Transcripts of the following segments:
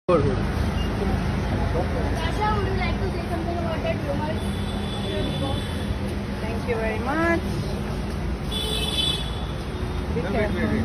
Natasa, would you like to say something about that rumors? Thank you very much. Be careful.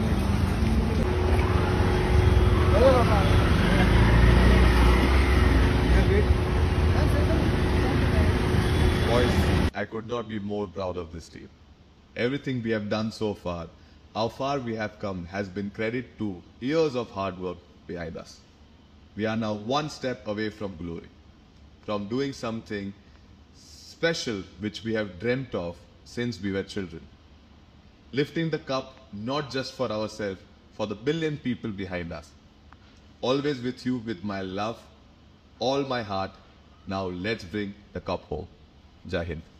Boys, I could not be more proud of this team. Everything we have done so far, how far we have come, has been credit to years of hard work behind us. We are now one step away from glory, from doing something special which we have dreamt of since we were children. Lifting the cup not just for ourselves, for the billion people behind us. Always with you with my love, all my heart. Now let's bring the cup home. Jai Hind.